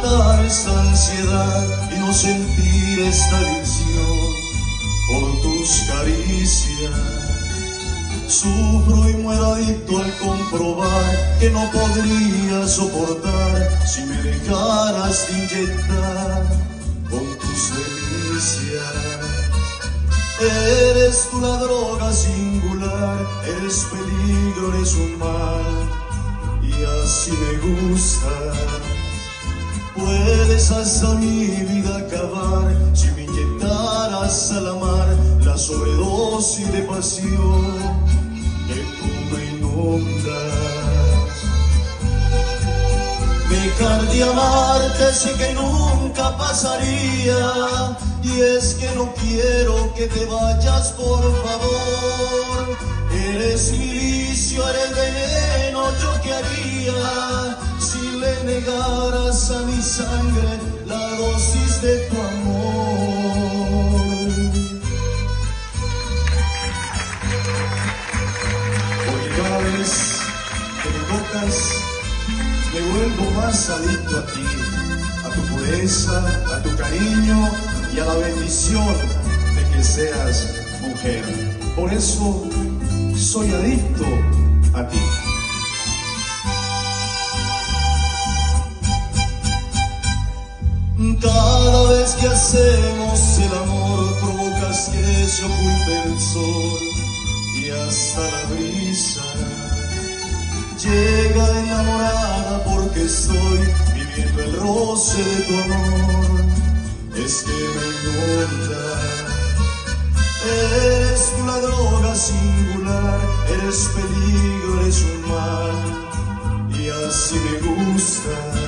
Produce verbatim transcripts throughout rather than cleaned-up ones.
matar esta ansiedad y no sentir esta adicción por tus caricias. Sufro y muero adicto al comprobar que no podría soportar si me dejaras de inyectar con tus delicias. Eres tú la droga singular, eres peligro, eres un mal, y así me gustas. Puedes hasta mi vida acabar si me inyectaras al amar la sobredosis de pasión que tú me inundas. Dejar de amarte sé que nunca pasaría, y es que no quiero que te vayas, por favor. Eres mi vicio, eres veneno, yo qué haría si le negaras a mi sangre la dosis de tu amor. Porque cada vez que me tocas me vuelvo más adicto a ti, a tu pureza, a tu cariño y a la bendición de que seas mujer. Por eso soy adicto a ti. Cada vez que hacemos el amor provocas que se oculte el sol y hasta la brisa llega enamorada porque estoy viviendo el roce de tu amor. Es que me inunda. Eres tú la droga singular, eres peligro, eres un mal, y así me gusta.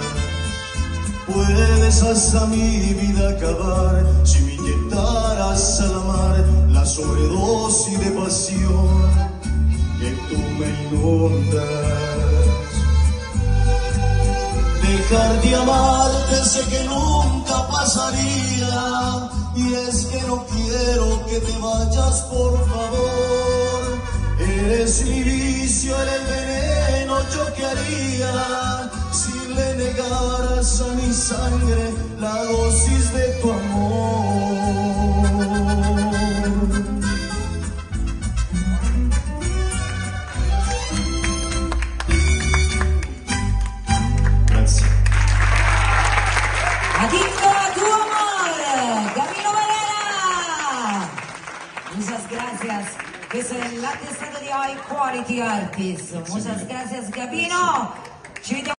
Puedes hasta mi vida acabar si me inyectaras al amar la sobredosis de pasión que tú me inundas. Dejar de amarte sé que nunca pasaría, y es que no quiero que te vayas, por favor. Eres mi vicio, eres veneno, yo qué haría si le negaras a mi sangre la dosis de tu amor. Gracias. Adicto a tu amor, Gabino Valera. Muchas gracias. Questo è l'attestato di High Quality Artist. Muchas gracias, Gabino. Ci vediamo.